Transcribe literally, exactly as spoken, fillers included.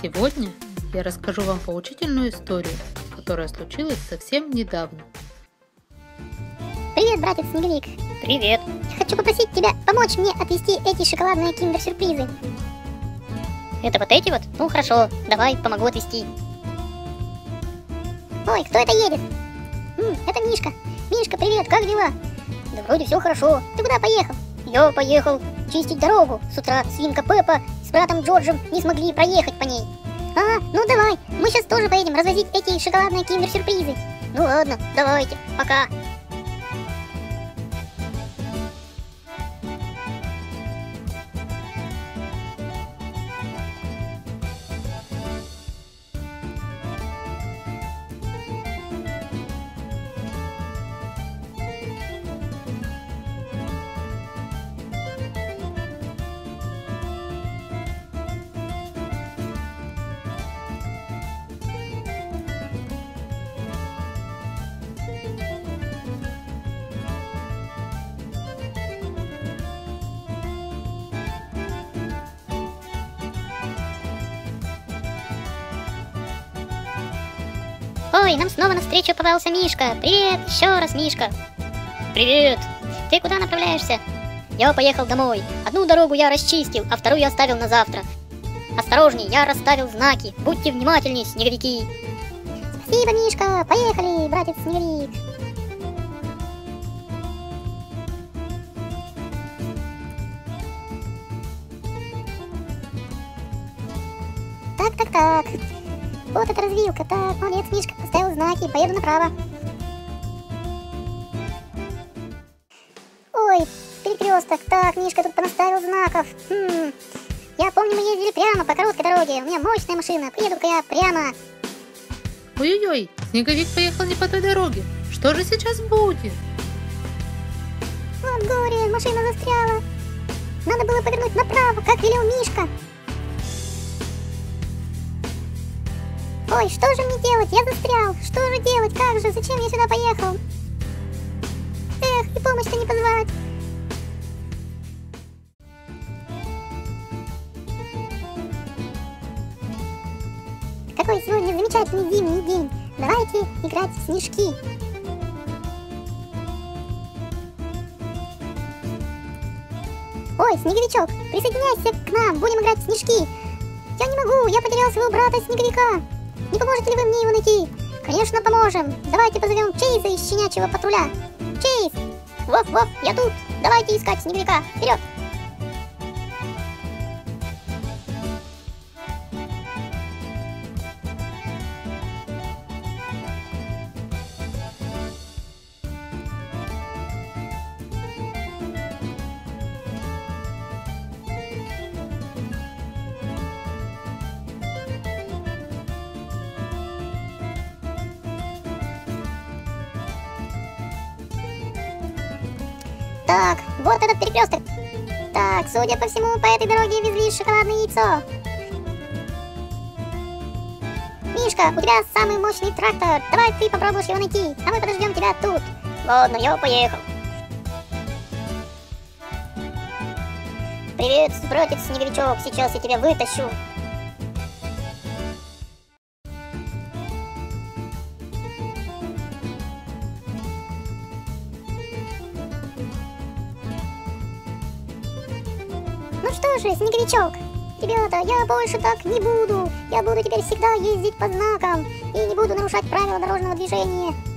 Сегодня я расскажу вам поучительную историю, которая случилась совсем недавно. Привет, братец Снеговик. Привет. Я хочу попросить тебя помочь мне отвезти эти шоколадные киндер-сюрпризы. Это вот эти вот? Ну хорошо, давай, помогу отвезти. Ой, кто это едет? М, это Мишка. Мишка, привет, как дела? Да вроде все хорошо. Ты куда поехал? Я поехал чистить дорогу. С утра свинка Пеппа с братом Джорджем не смогли проехать по ней. А, ну давай, мы сейчас тоже поедем развозить эти шоколадные киндер-сюрпризы. Ну ладно, давайте, пока. Ой, нам снова навстречу попался Мишка. Привет, еще раз, Мишка. Привет. Ты куда направляешься? Я поехал домой. Одну дорогу я расчистил, а вторую оставил на завтра. Осторожней, я расставил знаки. Будьте внимательней, снеговики. Спасибо, Мишка. Поехали, братец Снеговик. Так, так, так. Вот эта развилка. Так, молодец, Мишка, поставил знаки. Поеду направо. Ой, перекресток. Так, Мишка тут понаставил знаков. Хм. Я помню, мы ездили прямо по короткой дороге. У меня мощная машина. Приеду-ка я прямо. Ой-ой-ой, Снеговик поехал не по той дороге. Что же сейчас будет? Вот горе, машина застряла. Надо было повернуть направо, как велел Мишка. Ой, что же мне делать? Я застрял. Что же делать? Как же? Зачем я сюда поехал? Эх, и помощь-то не позвать. Какой сегодня замечательный зимний день. Давайте играть в снежки. Ой, Снеговичок, присоединяйся к нам, будем играть в снежки. Я не могу, я потерял своего брата Снеговика. Не поможете ли вы мне его найти? Конечно, поможем. Давайте позовем Чейза из щенячьего патруля. Чейз! Воф-воф, я тут. Давайте искать Снеговика. Вперед! Так, вот этот перекресток. Так, судя по всему, по этой дороге везли шоколадное яйцо. Мишка, у тебя самый мощный трактор. Давай ты попробуешь его найти, а мы подождем тебя тут. Ладно, я поехал. Привет, братец Снеговичок, сейчас я тебя вытащу. Ну что же, Снеговичок, ребята, я больше так не буду. Я буду теперь всегда ездить по знакам и не буду нарушать правила дорожного движения.